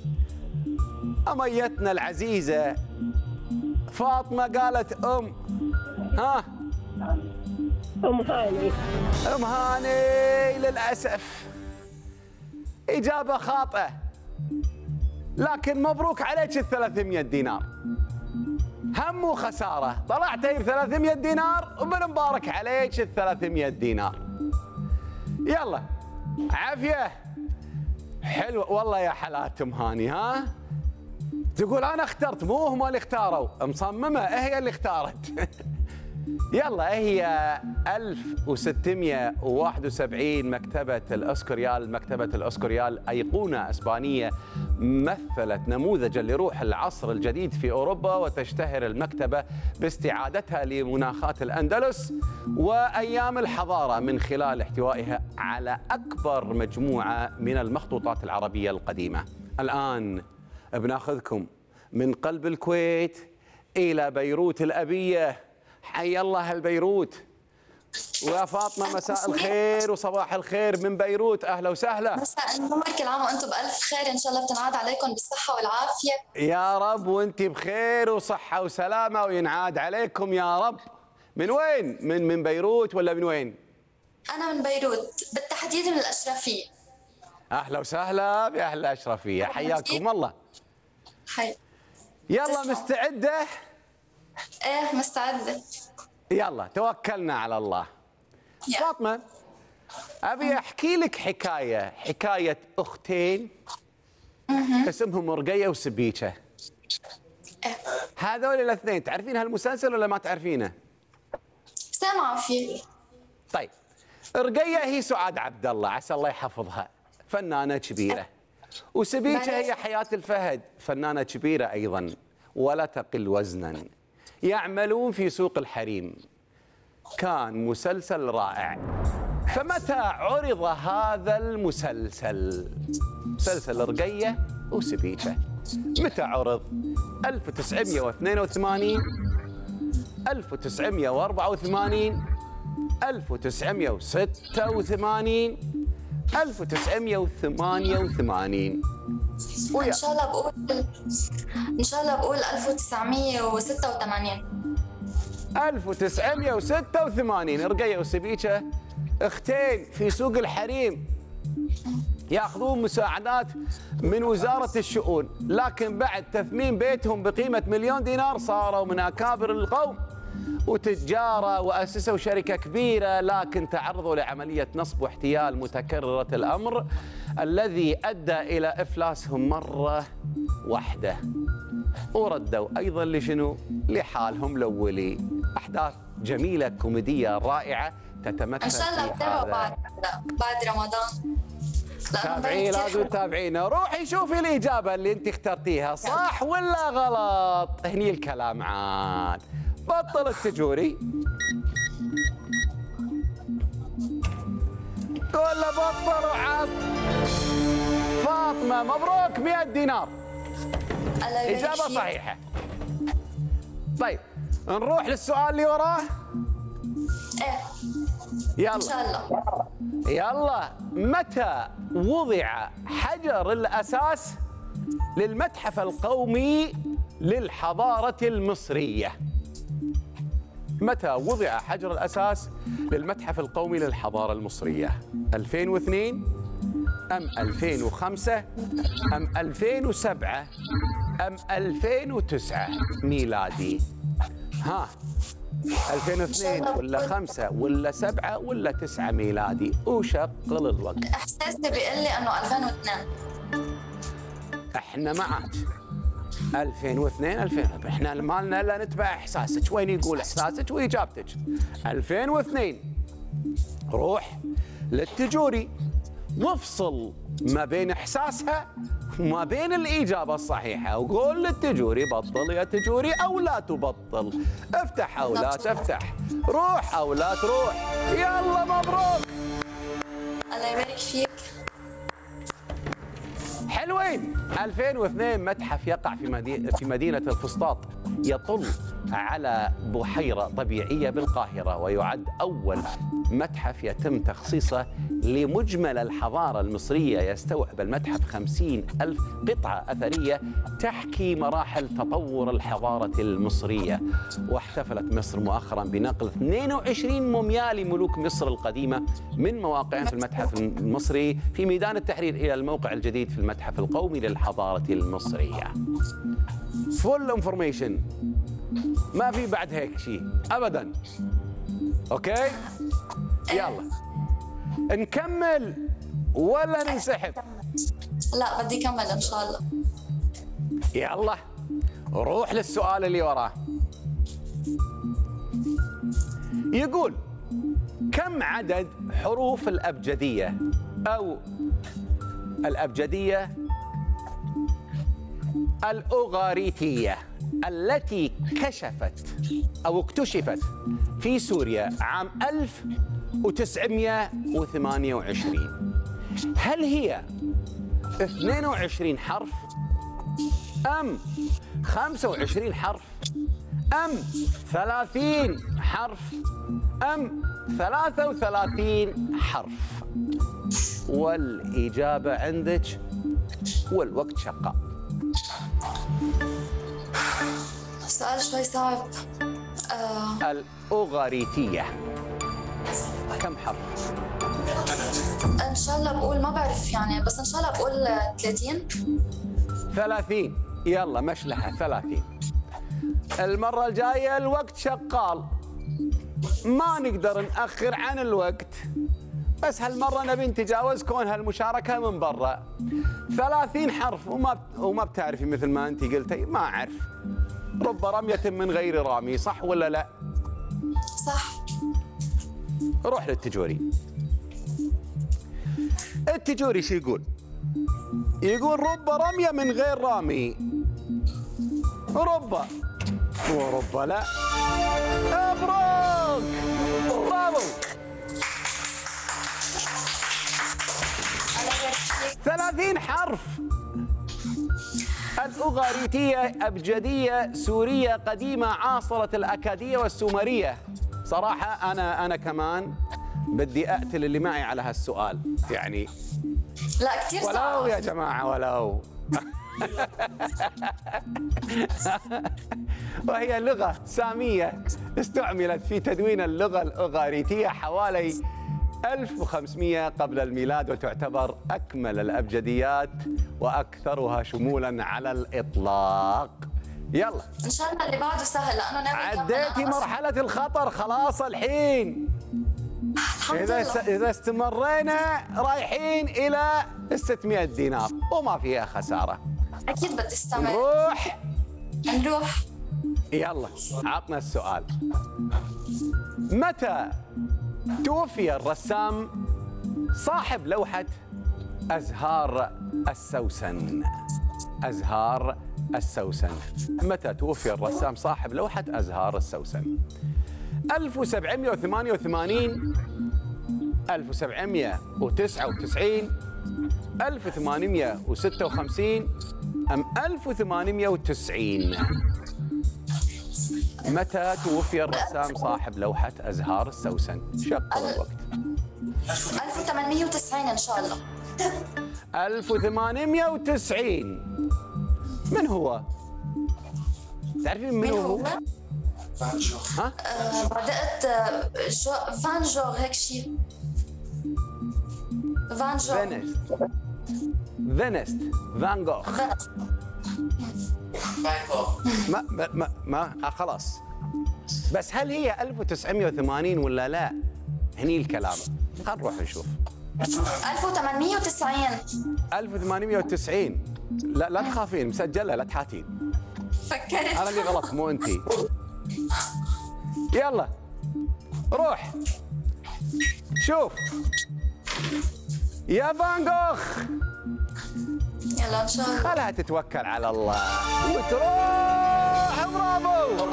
اميتنا العزيزه فاطمه قالت ام ها ام هاني. ام هاني للاسف اجابه خاطئه، لكن مبروك عليك ال ثلاثمئة دينار. هم وخساره، طلعتي ب ثلاثمئة دينار وبالمبارك عليك ال ثلاثمئة دينار. يلا عافيه. حلو والله يا حالات ام هاني. ها تقول انا اخترت مو هم اللي اختاروا، مصممه هي اللي اختارت. يلا هي ألف وستمئة وواحد وسبعين مكتبة الأسكوريال. مكتبة الأسكوريال أيقونة إسبانية مثلت نموذجا لروح العصر الجديد في أوروبا، وتشتهر المكتبة باستعادتها لمناخات الأندلس وأيام الحضارة من خلال احتوائها على أكبر مجموعة من المخطوطات العربية القديمة. الآن بناخذكم من قلب الكويت إلى بيروت الأبية. حي الله البيروت، ويا فاطمه مساء الخير وصباح الخير من بيروت، اهلا وسهلا. مساء النور، كل عام وانتم بالف خير، ان شاء الله بتنعاد عليكم بالصحه والعافيه. يا رب وانت بخير وصحه وسلامه وينعاد عليكم يا رب. من وين؟ من من بيروت ولا من وين؟ انا من بيروت، بالتحديد من الاشرفيه. اهلا وسهلا باهل الاشرفيه، حياكم الله. حي. يلا تسلم. مستعده؟ ايه مستعده. يلا توكلنا على الله. يا. فاطمه ابي احكي لك حكايه، حكايه اختين اسمهم رقيه وسبيكه. ايه. هذول الاثنين تعرفين هالمسلسل ولا ما تعرفينه؟ سامعه فيه. طيب رقيه هي سعاد عبد الله عسى الله يحفظها، فنانه كبيره. وسبيكه هي حياه الفهد، فنانه كبيره ايضا ولا تقل وزنا. يعملون في سوق الحريم. كان مسلسل رائع. فمتى عرض هذا المسلسل؟ مسلسل رقيه وسبيكه متى عرض؟ ألف وتسعمئة واثنين وثمانين، ألف وتسعمئة وأربعة وثمانين، ألف وتسعمئة وستة وثمانين، ألف وتسعمئة وثمانية وثمانين. ان شاء الله بقول ان شاء الله بقول ألف وتسعمئة وستة وثمانين. ألف وتسعمئة وستة وثمانين. رقيه وسبيكه اختين في سوق الحريم ياخذون مساعدات من وزاره الشؤون، لكن بعد تثمين بيتهم بقيمه مليون دينار صاروا من اكابر القوم وتجاره واسسوا شركه كبيره، لكن تعرضوا لعمليه نصب واحتيال متكرره الامر الذي ادى الى افلاسهم مره واحده. وردوا ايضا لشنو؟ لحالهم الاولي. احداث جميله كوميديه رائعه تتمثل ان شاء الله بتابعوا بعد بعد رمضان. تابعي، لازم تتابعينا. روحي شوفي الاجابه اللي انت اخترتيها صح ولا غلط. هني الكلام عاد. بطل التجوري. ولا بطل وعاد. فاطمه مبروك مئة دينار. اجابه صحيحه. طيب نروح للسؤال اللي وراه. ايه يلا ان شاء الله. يلا متى وضع حجر الأساس للمتحف القومي للحضارة المصرية؟ متى وضع حجر الأساس للمتحف القومي للحضارة المصرية؟ ألفين واثنين أم ألفين وخمسة أم ألفين وسبعة أم ألفين وتسعة ميلادي؟ ها ألفين واثنين ولا خمسة ولا سبعة ولا تسعة ميلادي؟ وشغل الوقت. احساسي بيقول لي انه ألفين واثنين. احنا معك. ألفين واثنين ألفين، احنا ما لنا الا نتبع احساسك، وين يقول احساسك واجابتك. ألفين واثنين. روح للتجوري وافصل ما بين احساسها وما بين الاجابه الصحيحه، وقول للتجوري بطل يا تجوري او لا تبطل، افتح او لا تفتح، روح او لا تروح. يلا مبروك. الله يبارك فيك. حلوين. ألفين واثنين متحف يقع في مدينة في مدينة الفسطاط، يطل على بحيرة طبيعية بالقاهرة، ويعد أول متحف يتم تخصيصه لمجمل الحضارة المصرية. يستوعب المتحف خمسين ألف قطعة أثرية تحكي مراحل تطور الحضارة المصرية. واحتفلت مصر مؤخرا بنقل اثنين وعشرين مومياء لملوك مصر القديمة من مواقعهم في المتحف المصري في ميدان التحرير إلى الموقع الجديد في المتحف القومي للحضارة المصرية. فول انفورميشن، ما في بعد هيك شيء ابدا. اوكي يلا نكمل ولا ننسحب؟ لا بدي كمل ان شاء الله. يلا روح للسؤال اللي وراه. يقول كم عدد حروف الأبجدية أو الأبجدية الأوغاريتية التي كشفت أو اكتشفت في سوريا عام ألف وتسعمئة وثمانية وعشرين؟ هل هي اثنين وعشرين حرف أم خمسة وعشرين حرف أم ثلاثين حرف أم ثلاثة وثلاثين حرف؟ والإجابة عندك والوقت شغال. سؤال شوي صعب. آه. الأوغاريتية كم حرف؟ إن شاء الله بقول ما بعرف يعني، بس إن شاء الله بقول ثلاثين. ثلاثين. يلا مشلحة ثلاثين. المرة الجاية الوقت شغال، ما نقدر نأخر عن الوقت، بس هالمرة نبي نتجاوز كون هالمشاركة من برا. ثلاثين حرف وما وما بتعرفي مثل ما أنت قلتي. ما أعرف، رب رمية من غير رامي، صح ولا لا؟ صح. روح للتجوري. التجوري شو يقول؟ يقول رب رمية من غير رامي. رب ورب لا. مبروك، برافو. ثلاثين حرف. الأوغاريتية أبجدية سورية قديمة عاصرة الأكادية والسومرية. صراحة أنا أنا كمان بدي أقتل اللي معي على هالسؤال يعني. لا كثير صعب. ولو يا جماعة ولو. وهي لغة سامية استعملت في تدوين اللغة الأوغاريتية حوالي ألف وخمسمئة قبل الميلاد، وتعتبر أكمل الأبجديات وأكثرها شمولاً على الإطلاق. يلا إن شاء الله اللي بعده سهل لأنه ناوي عديتي مرحلة الخطر خلاص الحين. إذا إذا استمرينا رايحين إلى ستمئة دينار وما فيها خسارة. أكيد بدي استمر. نروح نروح. يلا عطنا السؤال. متى توفي الرسام صاحب لوحة أزهار السوسن؟ أزهار السوسن. متى توفي الرسام صاحب لوحة أزهار السوسن؟ ألف وسبعمئة وثمانية وثمانين، ألف وسبعمئة وتسعة وتسعين، ألف وثمانمئة وستة وخمسين أم ألف وثمانمئة وتسعين؟ متى توفي الرسام صاحب لوحة أزهار السوسن؟ شغل الوقت. ألف وثمانمئة وتسعين إن شاء الله. ألف وثمانمئة وتسعين. من هو؟ تعرفين من هو؟ فان جوغ. ها؟ آه بدأت جو... فان جوغ هيك شيء. فان جوغ. فينيست. فينيست. فان جوغ. ما ما ما آه خلاص. بس هل هي ألف وتسعمئة وثمانين ولا لا؟ هني الكلام. خلينا نروح نشوف. ألف وثمانمئة وتسعين. ألف وثمانمئة وتسعين. لا لا تخافين، مسجلة لا تحاتين. فكرت. أنا اللي غلط مو أنتي. يلا روح شوف يا فان جوخ. يلا ان شاء الله. خلها تتوكل على الله وتروح. برافو.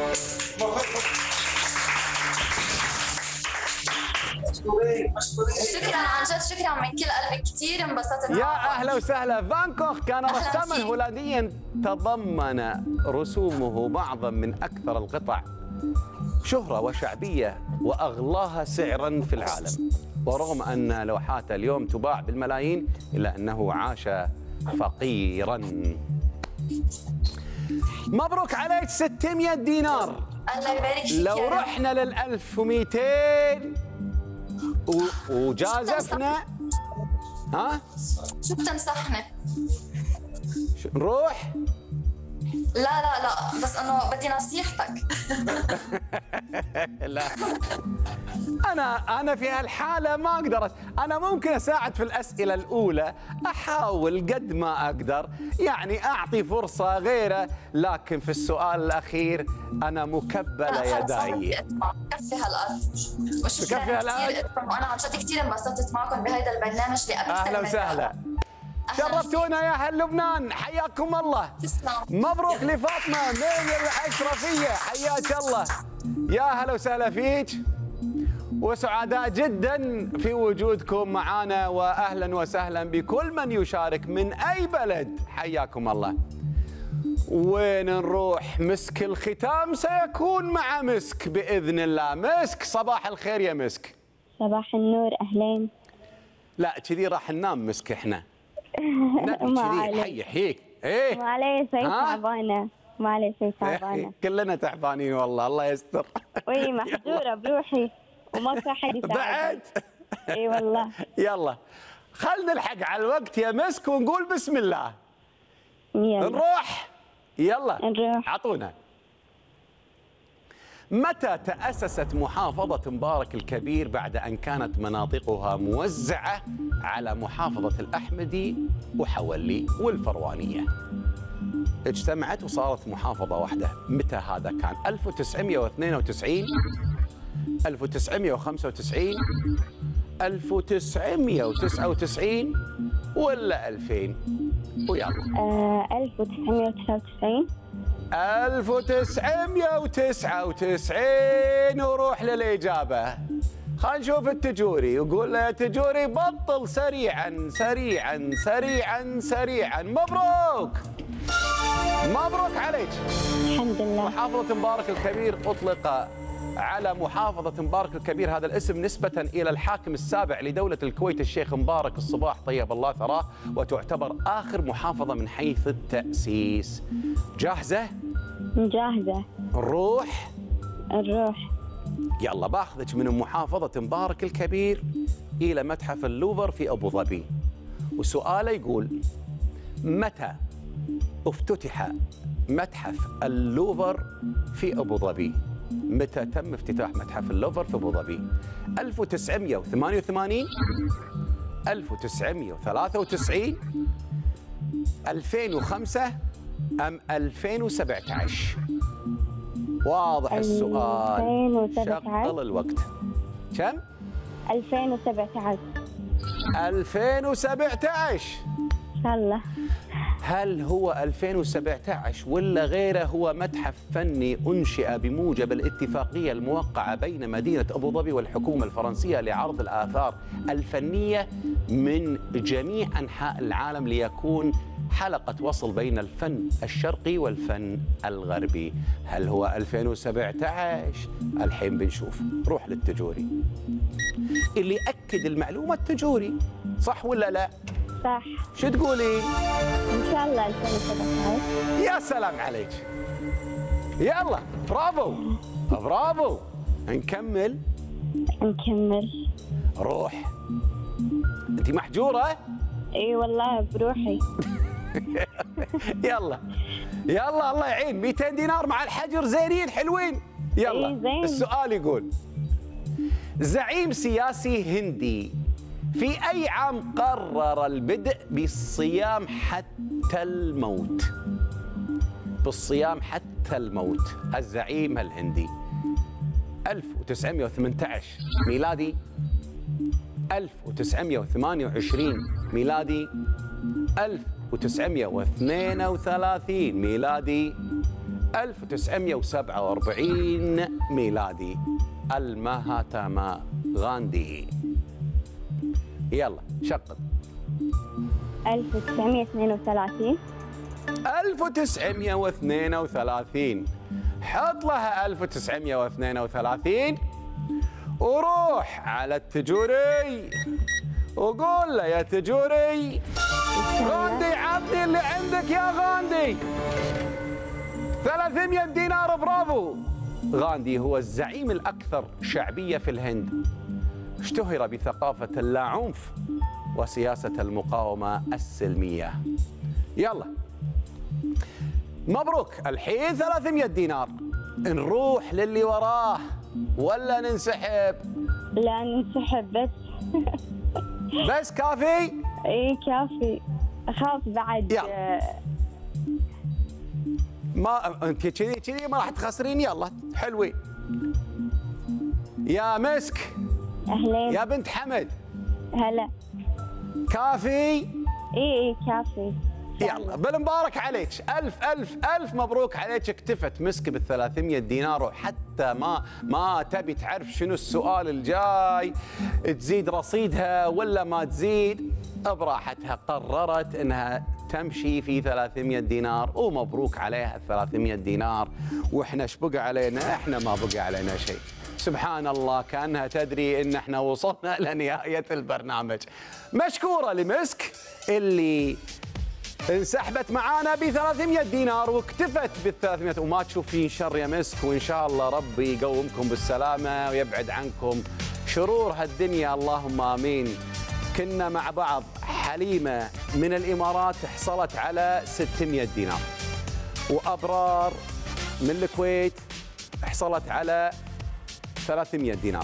شكرا عن جد، شكرا من كل قلبي، كثير انبسطت. يا اهلا وسهلا. فان كوخ كان رساما هولنديا تضمن رسومه بعضا من اكثر القطع شهرة وشعبية وأغلاها سعراً في العالم. ورغم أن لوحاته اليوم تباع بالملايين إلا أنه عاش فقيراً. مبروك عليك ستمئة دينار. الله يبارك فيك. لو رحنا لل ألف ومئتين وجازفنا. ها؟ شو بتنصحني؟ نروح؟ لا لا لا، بس انه بدي نصيحتك. لا انا انا في هالحاله ما اقدر. انا ممكن اساعد في الاسئله الاولى، احاول قد ما اقدر يعني اعطي فرصه غيره، لكن في السؤال الاخير انا مكبله يداي. كفي هالقد. وشكرا كثير لكم، وانا عن جد كثير انبسطت معكم بهذا البرنامج لاكثر. اهلا وسهلا. شرفتونا يا اهل لبنان، حياكم الله. تسلم. مبروك لفاطمه من الاشرفيه، حياك الله. يا اهلا وسهلا فيك، وسعداء جدا في وجودكم معنا، واهلا وسهلا بكل من يشارك من اي بلد، حياكم الله. وين نروح؟ مسك الختام سيكون مع مسك بإذن الله. مسك صباح الخير يا مسك. صباح النور، أهلين. لا كذي راح ننام مسك احنا. ما كذي عليك. حي حيك. ايه ما علي شيء تعبانة، ما علي شيء تعبانة. كلنا تعبانين والله، الله يستر. وي محجورة بروحي وماكو أحد يساعدني. بعد؟ اي والله. يلا خلنا نلحق على الوقت يا مسك ونقول بسم الله. يلا. نروح؟ يلا نروح. عطونا. متى تأسست محافظة مبارك الكبير بعد أن كانت مناطقها موزعة على محافظة الأحمدي وحولي والفروانية؟ اجتمعت وصارت محافظة واحدة. متى هذا كان؟ ألف وتسعمئة واثنين وتسعين، ألف وتسعمئة وخمسة وتسعين، ألف وتسعمئة وتسعة وتسعين ولا ألفين؟ ويلا. آه ألف وتسعمئة وتسعة وتسعين. ألف وتسعمئة وتسعة وتسعين وروح للإجابة. خلينا نشوف التجوري، يقول له يا تجوري بطل سريعا سريعا سريعا سريعا. مبروك مبروك عليك. الحمد لله. محافظة مبارك الكبير أطلق على محافظة مبارك الكبير هذا الاسم نسبة إلى الحاكم السابع لدولة الكويت الشيخ مبارك الصباح طيب الله ثراه، وتعتبر آخر محافظة من حيث التأسيس. جاهزة؟ جاهزة. نروح؟ نروح. يلا باخذك من محافظة مبارك الكبير إلى متحف اللوفر في أبو ظبي، وسؤاله يقول: متى افتتح متحف اللوفر في أبو ظبي؟ متى تم افتتاح متحف اللوفر في أبو ظبي؟ ألف وتسعمئة وثمانية وثمانين، ألف وتسعمئة وثلاثة وتسعين، ألفين وخمسة أم ألفين وسبعة عشر؟ واضح السؤال. ألفين وسبعة عشر. شغل الوقت. كم؟ ألفين وسبعة عشر. ألفين وسبعة عشر. إن شاء الله. هل هو ألفين وسبعة عشر ولا غيره؟ هو متحف فني أنشئ بموجب الاتفاقية الموقعة بين مدينة أبو ظبي والحكومة الفرنسية لعرض الآثار الفنية من جميع أنحاء العالم ليكون حلقة وصل بين الفن الشرقي والفن الغربي. هل هو ألفين وسبعة عشر؟ الحين بنشوف. روح للتجوري. اللي أكد المعلومة التجوري، صح ولا لا؟ صح. شو تقولي؟ إن شاء الله ألفين وسبعة عشر. يا سلام عليك. يلا برافو برافو. نكمل نكمل. روح. أنت محجورة؟ اي والله بروحي. يلا يلا الله يعين. مئتين دينار مع الحجر زينين حلوين. يلا. إيه زين. السؤال يقول: زعيم سياسي هندي في أي عام قرر البدء بالصيام حتى الموت؟ بالصيام حتى الموت الزعيم الهندي. ألف وتسعمئة وثمانية عشر ميلادي، ألف وتسعمئة وثمانية وعشرين ميلادي، ألف وتسعمئة واثنين وثلاثين ميلادي، ألف وتسعمئة وسبعة وأربعين ميلادي. المهاتما غاندي. يلا شغل. ألف وتسعمئة واثنين وثلاثين. ألف وتسعمئة واثنين وثلاثين. حط لها ألف وتسعمئة واثنين وثلاثين وروح على التجوري وقول له يا تجوري: غاندي عطني اللي عندك يا غاندي. ثلاثمئة دينار. برافو. غاندي هو الزعيم الأكثر شعبية في الهند، اشتهر بثقافة اللاعنف وسياسة المقاومة السلمية. يلا مبروك. الحين ثلاثمئة دينار. نروح للي وراه ولا ننسحب؟ لا ننسحب بس. بس كافي؟ اي كافي. اخاف بعد. يلا. ما انت كذي كذي ما راح تخسرين. يلا حلوين. يا مسك. اهلين. يا بنت حمد. هلا. كافي؟ اي اي كافي. يلا بالمبارك عليك. ألف ألف ألف مبروك عليك. اكتفت مسك بالثلاثمئة دينار، وحتى ما ما تبي تعرف شنو السؤال الجاي، تزيد رصيدها ولا ما تزيد، براحتها قررت انها تمشي في ثلاثمئة دينار، ومبروك عليها ثلاثمئة دينار. واحنا ايش بقى علينا؟ احنا ما بقى علينا شيء. سبحان الله، كأنها تدري ان احنا وصلنا لنهاية البرنامج. مشكورة لمسك اللي انسحبت معانا ب ثلاثمئة دينار واكتفت بال ثلاثمئة، وما تشوفين شر يا مسك، وان شاء الله ربي يقومكم بالسلامة ويبعد عنكم شرور هالدنيا، اللهم امين. كنا مع بعض. حليمة من الامارات حصلت على ستمئة دينار، وابرار من الكويت حصلت على ثلاثمئة دينار،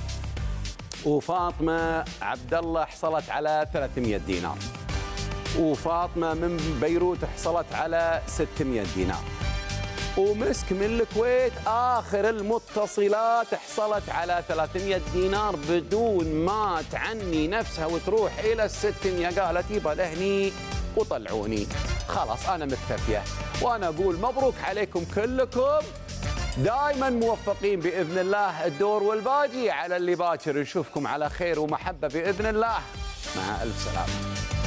وفاطمة عبد الله حصلت على ثلاثمئة دينار، وفاطمة من بيروت حصلت على ستمئة دينار، ومسك من الكويت آخر المتصلات حصلت على ثلاثمئة دينار بدون ما تعني نفسها وتروح إلى الستمئة. قالت يبا لهني وطلعوني، خلاص أنا مكتفية. وأنا أقول مبروك عليكم كلكم، دائما موفقين بإذن الله. الدور والباقي على اللي باكر. نشوفكم على خير ومحبة بإذن الله. مع ألف سلامة.